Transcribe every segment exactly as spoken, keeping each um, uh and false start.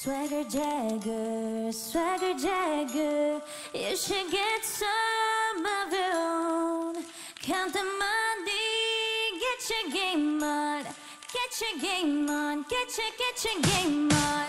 Swagger Jagger, Swagger Jagger, you should get some of your own. Count the money, get your game on, get your game on, get your, get your game on.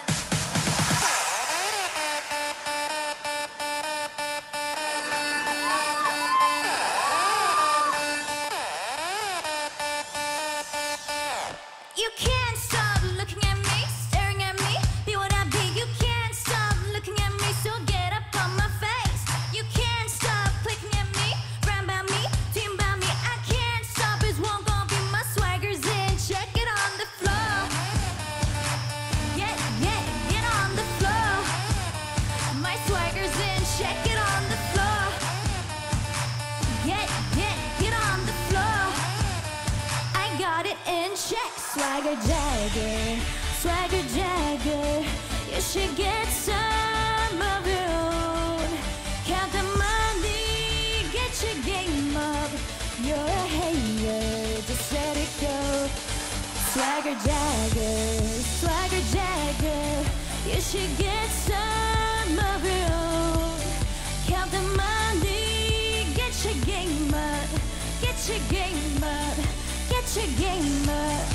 You can't stop looking at me, staring at me, be what I be. You can't stop looking at me, so get up on my face. You can't stop clicking at me, round about me, team about me. I can't stop, it's won't gonna be my swagger's in. Check it on the floor. Yeah, yeah, get on the floor. My swagger's in, check it on the floor. Yeah, yeah, get on the floor. I got it in check. Swagger Jagger, Swagger Jagger, you should get some of your own. Count the money, get your game up. You're a hater, just let it go. Swagger Jagger, Swagger Jagger, you should get some of your own. Count the money, get your game up, get your game up, get your game up.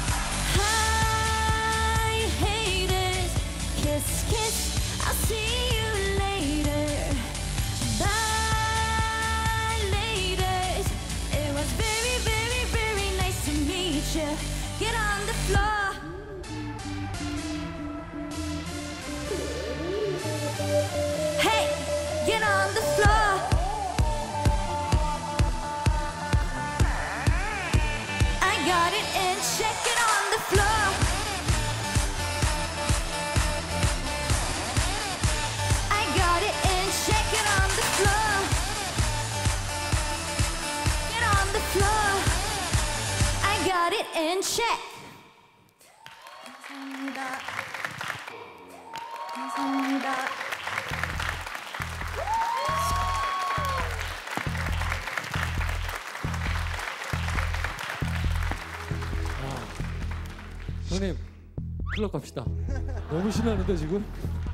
Hi, haters, kiss, kiss, I'll see you later. Bye, ladies, it was very, very, very nice to meet you. Get on the floor. Hey, get on the floor. I got it in, check it on the floor. I got it in, check it on the floor. Get on the floor. I got it in check. 감사합니다. 감사합니다. 형님 클럽 갑시다. 너무 신나는데 지금?